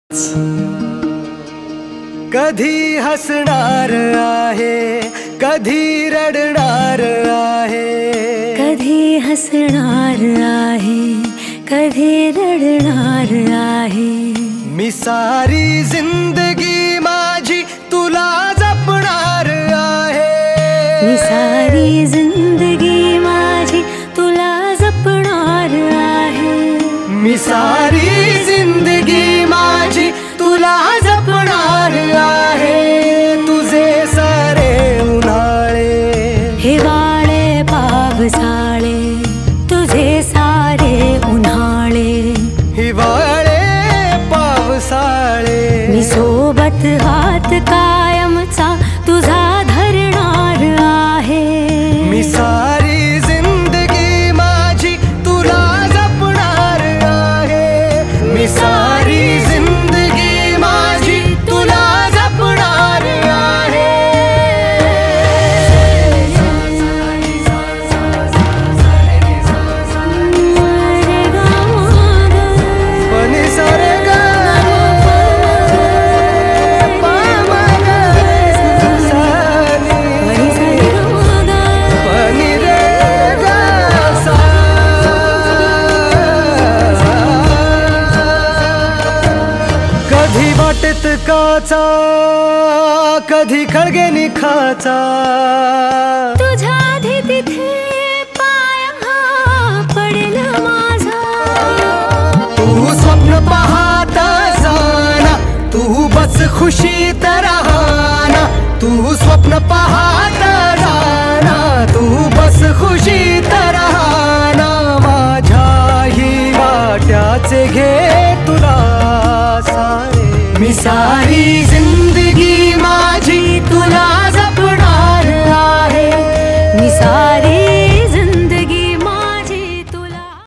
कधी हसणार आहे, कधी रडणार आहे, कधी हसणार आहे, कधी रडणार आहे। मी सारी जिंदगी माझी तुला जपणार आहे, मी सारी जिंदगी माझी तुला जपणार आहे, मी सारी जिंदगी माझी तुला जपणार आहे। तुझे सारे उन्हाळे, हिवाळे पावसाळे, तुझे सारे उन्हाळे, हिवाळे पावसाळे, मी सोबत हात कायमचा तुझा धरणार आहे। मी सारी जिंदगी माझी तुला जपणार आहे, मी सारी जिंदगी माझी तुला जपणार आहे। पनि सारे गा पा मा गा सा नी, पनि रे गा सा। कधी वाटेत काचा, कधी खळगे निखाचा, तुझ्या आधी तिथे पाय हा पडेल माझा। तू स्वप्न पाहत जाना, तू बस खुशीत राहना, तू स्वप्न पाहत जाना, तू बस खुशीत राहना। माझ्याही वाट्याचे घे तुला सारे, मी सारी जिंदगी